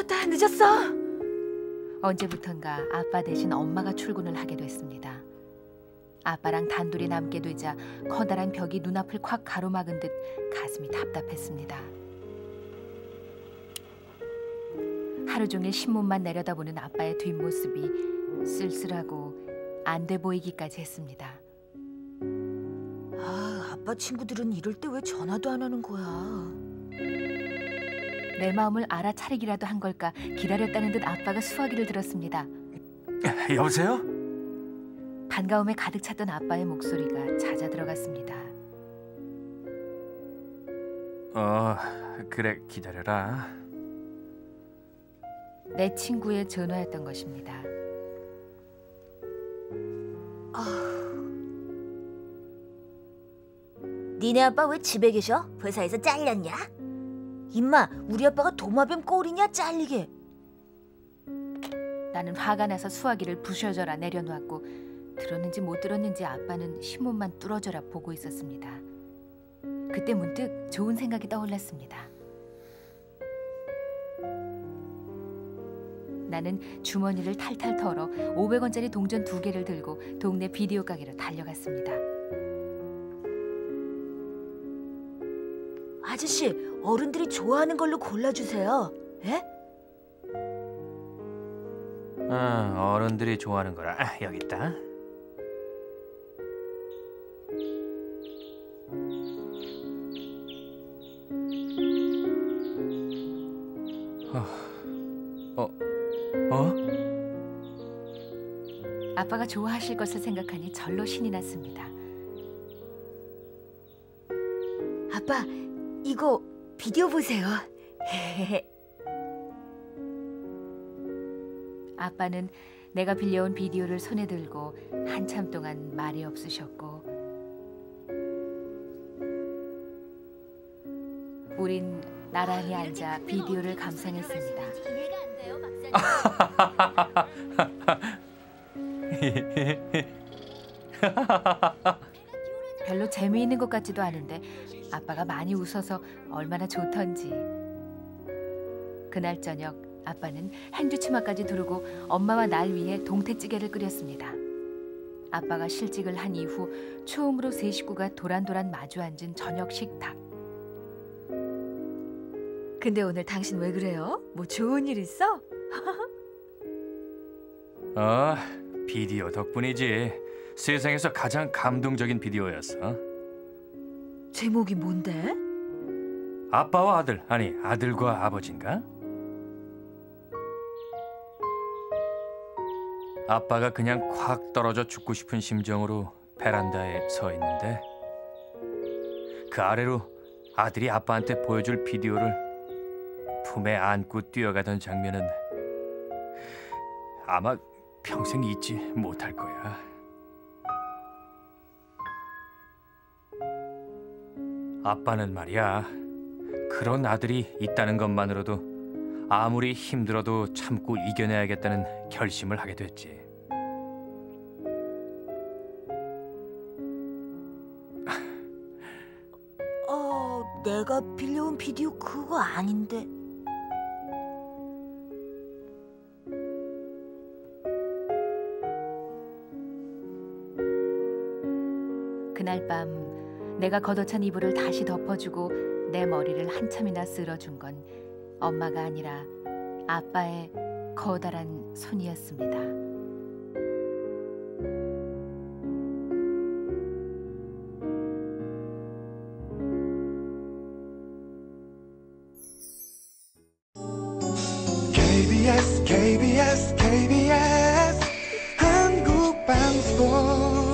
늦었다, 늦었어. 언제부턴가 아빠 대신 엄마가 출근을 하게 됐습니다. 아빠랑 단둘이 남게 되자 커다란 벽이 눈앞을 콱 가로막은 듯 가슴이 답답했습니다. 하루 종일 신문만 내려다보는 아빠의 뒷모습이 쓸쓸하고 안 돼 보이기까지 했습니다. 아, 아빠 친구들은 이럴 때 왜 전화도 안 하는 거야? 내 마음을 알아차리기라도 한 걸까 기다렸다는 듯 아빠가 수화기를 들었습니다. 여보세요? 반가움에 가득 찼던 아빠의 목소리가 잦아 들어갔습니다. 그래, 기다려라. 내 친구의 전화였던 것입니다. 니네 아빠 왜 집에 계셔? 회사에서 잘렸냐? 임마, 우리 아빠가 도마뱀 꼴이냐 잘리게. 나는 화가 나서 수화기를 부셔져라 내려놓았고 들었는지 못 들었는지 아빠는 신문만 뚫어져라 보고 있었습니다. 그때 문득 좋은 생각이 떠올랐습니다. 나는 주머니를 탈탈 털어 500원짜리 동전 2개를 들고 동네 비디오 가게로 달려갔습니다. 아저씨, 어른들이 좋아하는 걸로 골라주세요. 에? 어른들이 좋아하는 거라. 여기 있다. 아빠가 좋아하실 것을 생각하니 절로 신이 났습니다. 아빠, 이거 비디오 보세요. 아빠는 내가 빌려온 비디오를 손에 들고 한참 동안 말이 없으셨고 우린 나란히 앉아 비디오를 감상했습니다. 별로 재미있는 것 같지도 않은데 아빠가 많이 웃어서 얼마나 좋던지. 그날 저녁 아빠는 행주치마까지 두르고 엄마와 날 위해 동태찌개를 끓였습니다. 아빠가 실직을 한 이후 처음으로 세 식구가 도란도란 마주 앉은 저녁 식탁. 근데 오늘 당신 왜 그래요? 뭐 좋은 일 있어? 비디오 덕분이지. 세상에서 가장 감동적인 비디오였어. 제목이 뭔데? 아빠와 아들, 아니 아들과 아버지인가? 아빠가 그냥 콱 떨어져 죽고 싶은 심정으로 베란다에 서 있는데 그 아래로 아들이 아빠한테 보여줄 비디오를 품에 안고 뛰어가던 장면은 아마 평생 잊지 못할 거야. 아빠는 말이야, 그런 아들이 있다는 것만으로도 아무리 힘들어도 참고 이겨내야겠다는 결심을 하게 됐지. 내가 빌려온 비디오 그거 아닌데. 그날 밤 내가 걷어찬 이불을 다시 덮어주고 내 머리를 한참이나 쓸어준 건 엄마가 아니라 아빠의 커다란 손이었습니다. KBS KBS KBS 한국방송